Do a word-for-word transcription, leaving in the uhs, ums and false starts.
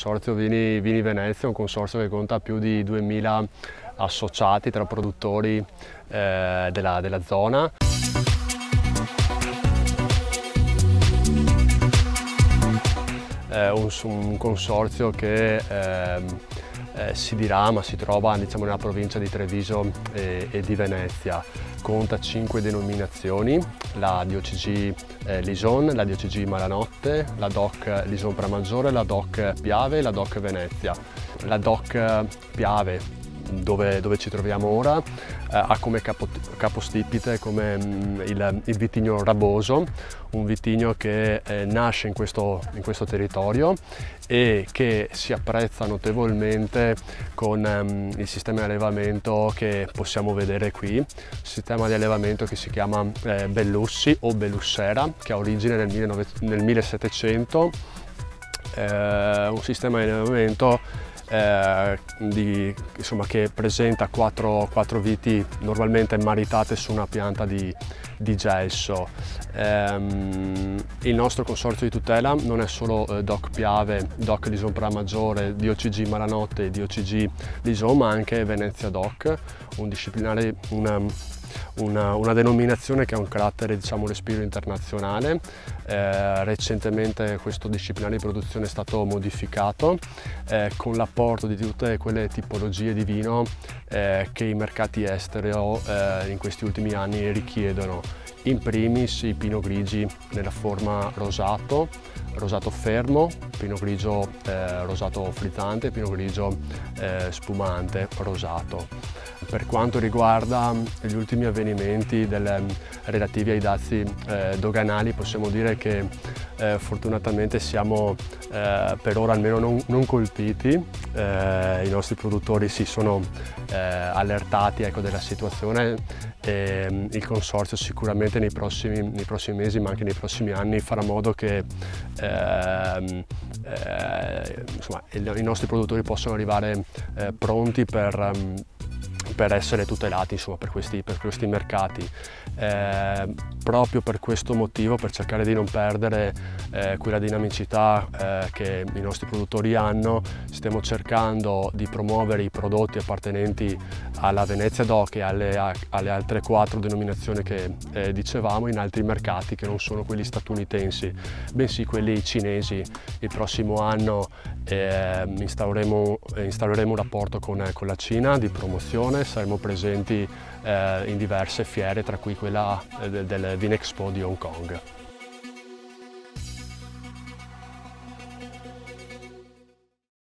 consorzio Vini, Vini Venezia, un consorzio che conta più di duemila associati tra produttori eh, della, della zona. È un, un consorzio che eh, eh, si dirama, si trova diciamo, nella provincia di Treviso e, e di Venezia. Conta cinque denominazioni: la D O C G eh, Lison, la D O C G Malanotte, la D O C Lison Pramaggiore, la D O C Piave e la D O C Venezia. La D O C Piave, dove, dove ci troviamo ora, eh, ha come capo, capostipite come mh, il, il vitigno Raboso, un vitigno che eh, nasce in questo, in questo territorio e che si apprezza notevolmente con um, il sistema di allevamento che possiamo vedere qui, sistema di allevamento che si chiama eh, Bellussi o Bellussera, che ha origine nel, millenovecento, nel millesettecento, eh, un sistema di allevamento Eh, di, insomma, che presenta quattro, quattro viti normalmente maritate su una pianta di, di gelso. Ehm, il nostro consorzio di tutela non è solo eh, D O C Piave, D O C Lison Pramaggiore, D O C G Malanotte e D O C G Lison, ma anche Venezia D O C, un disciplinare, una, Una, una denominazione che ha un carattere, diciamo, respiro internazionale. Eh, recentemente questo disciplinare di produzione è stato modificato eh, con l'apporto di tutte quelle tipologie di vino eh, che i mercati estero eh, in questi ultimi anni richiedono. In primis i Pinot Grigi nella forma rosato, rosato fermo, Pinot Grigio eh, rosato frizzante, Pinot Grigio eh, spumante rosato. Per quanto riguarda gli ultimi avvenimenti del, relativi ai dazi eh, doganali, possiamo dire che eh, fortunatamente siamo eh, per ora almeno non, non colpiti. Eh, i nostri produttori si sono eh, allertati, ecco, della situazione e um, il consorzio sicuramente nei prossimi, nei prossimi mesi, ma anche nei prossimi anni, farà modo che eh, eh, insomma, i, i nostri produttori possano arrivare eh, pronti per um, per essere tutelati, insomma, per questi, per questi mercati. Eh, proprio per questo motivo, per cercare di non perdere eh, quella dinamicità eh, che i nostri produttori hanno, stiamo cercando di promuovere i prodotti appartenenti alla Venezia D O C e alle, alle altre quattro denominazioni che eh, dicevamo in altri mercati che non sono quelli statunitensi, bensì quelli cinesi. Il prossimo anno eh, instaureremo, instaureremo un rapporto con, con la Cina di promozione. Saremo presenti eh, in diverse fiere, tra cui quella eh, del Vinexpo di Hong Kong.